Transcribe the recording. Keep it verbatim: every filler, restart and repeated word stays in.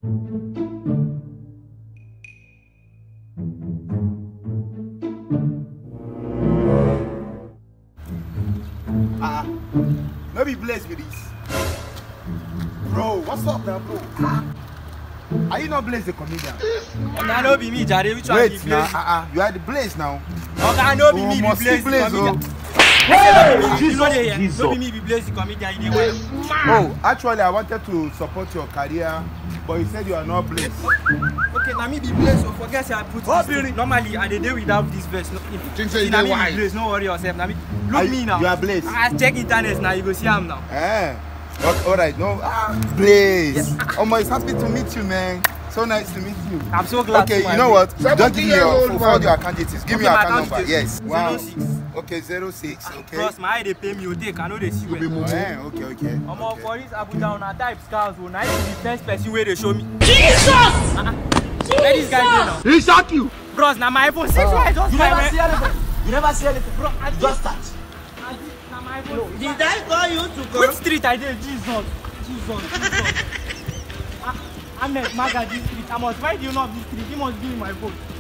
Ah, uh, no be blessed with this. Bro, what's up now, bro? Ah. Are you not Blaze the comedian? Nah, no be me, Jare. Which one Wait, be now, Blaze? uh, uh, you are the Blaze now. Okay, no be oh, me, be Blaze, Blaze the Blaze comedian. oh. Hey, Jesus, no, dey Jesus. no be me, be Blaze the comedian. You dey Oh, actually, I wanted to support your career, but you said you are not Blaze. Okay, now me be Blaze. So forget say I put Oh, this thing. Normally, I dey dey without this verse. No, if, Think so you na dey me wise. be Blaze. No worry yourself. Now me look Are, me now. You are Blaze. I check internet now. You go see am now. Eh. Okay, all right. No, ah, Blaze. Yes. Oh my, it's happy to meet you, man. So nice to meet you. I'm so glad. Okay, to you know what? Just give me your for all your account details. Give Okay, me your my account account number. details. Yes. Wow. zero six. Okay, zero six. Okay. Cross my eye dey pay me. You take. I know they see well. Eh, okay, okay. Omo, okay. for this Abuja, una type scars. Una is the first person where they show me. Jesus! Uh-uh. Where this guy dey now? He shot you. Bros, now my iPhone six. Why I just You buy never my- see anything. You never see anything. Bro, I did- Just touch. I did- na my iPhone. Did I call you to come? Which street I did? Jesus. Jesus. Jesus. I, I'm a Maga this street. I must find you not this street. You must be in my phone.